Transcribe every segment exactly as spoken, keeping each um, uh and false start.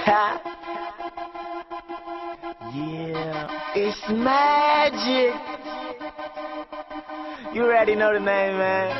Yeah, it's magic. You already know the name, man.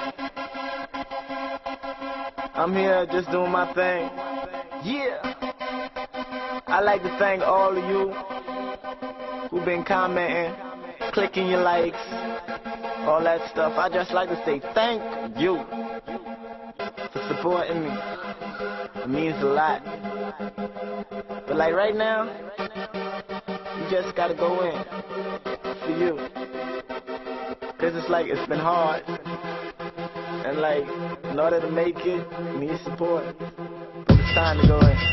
I'm here just doing my thing. Yeah. I like to thank all of you who've been commenting, clicking your likes, all that stuff. I just like to say thank you for supporting me. It means a lot. But like right now, you just gotta go in for you. Cause it's like it's been hard. And like, in order to make it, you need support. But it's time to go in.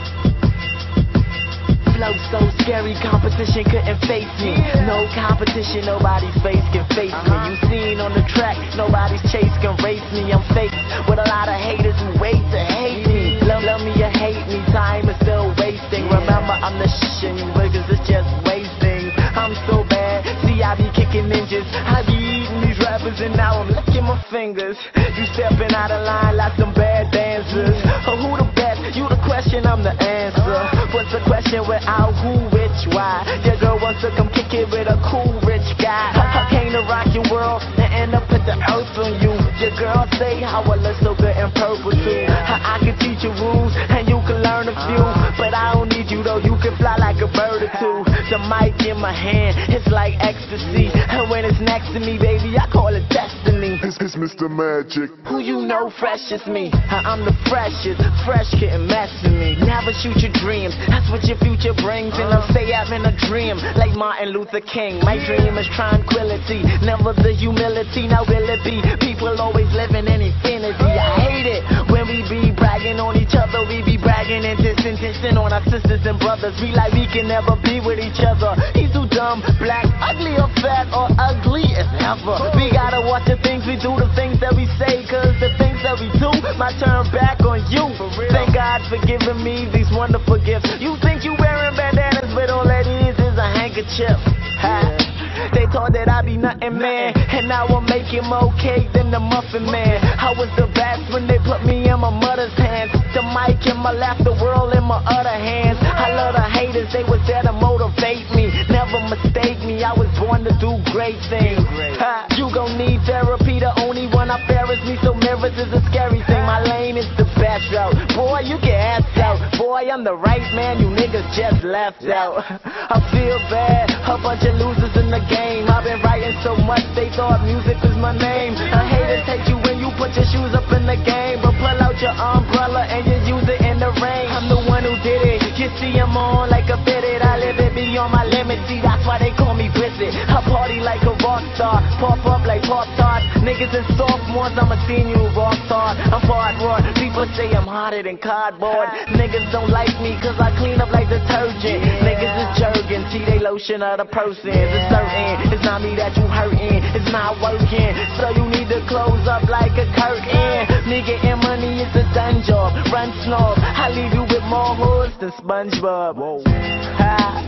Flow so scary, competition couldn't face me. No competition, nobody's face can face me. You seen on the track, nobody's chase can race me. I'm fake with a lot of haters who wait to hate me. Love, love me or hate me, time is still wasting. Remember, I'm the shh and you niggas is just wasting. I'm so bad, see I be kicking ninjas, I be eating these rappers and now I'm licking my fingers. You stepping out of line like some bad dancers. Oh, who the best? You the question, I'm the answer. What's the question without who, which, why? Your girl wants to come kick it with a cool rich guy. I came to rock your world and end up at the earth on you. Your girl say how I look so good in purple too. I, I can teach you rules and you can learn a few, but I don't need you though, you can fly like a bird or two. The mic in my hand, it's like ecstasy, and when it's next to me, baby, I call it destiny. It's, it's Mister Magic. Who you know fresh as me? I'm the freshest, fresh couldn't mess with me. Never shoot your dreams, that's what your future brings, and I'll stay having a dream like Martin Luther King. My dream is tranquility, never the humility. Now will it be? People always living in infinity. I hate it when we be bragging on each other. We be bragging and dissing, dissing on our sisters and brothers. We like we can never be with each other. He's too dumb, black, ugly or fat or ugly as ever. We gotta watch the things we do, the things that we say, cause the things that we do might turn back on you. Thank God for giving me these wonderful gifts. You think you wearing bandanas, but all that is is a handkerchief. Ha. They thought that I'd be nothing, man, and now I'm making more cake than the Muffin Man. I was the best when they put me in my mother's hands. The mic in my left, the world in my other hands. I love the haters, they was there to motivate me. Never mistake me, I was born to do great things. Ha, you gon' need therapy, the only one I fear is me, so mirrors is a scary thing. My lane is the best route, boy, you can ask out. Boy, I'm the right man, you niggas just left out. I feel bad, a bunch of losers in the game. I've been writing so much, they thought music was my name. I haters hate you when you put your shoes up in the game, but pull out your umbrella and you use it in the rain. I'm the one who did it, you see I'm on like a fitted. I live it beyond my limit, see that's why they call me Blizzard. I party like a rock star, pop up like Pop Tarts. Niggas and sophomores, I'm a senior rock star. I'm part raw, people say I'm hotter than cardboard. Niggas don't like me cause I clean up like detergent. Niggas is jerking, see they lotion of the person. It's certain, it's not me that you hurting, it's not working, so you need to close up like a curtain. Me getting money is a done job, run snob, I leave you with more hoods than SpongeBob. Whoa. Ha.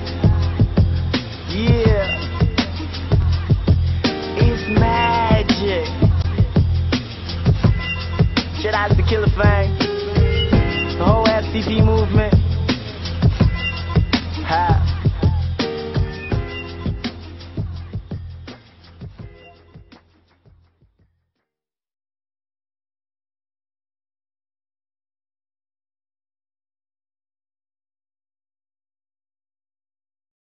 Yeah, it's magic. Shout out to Killer Fang, the whole F C P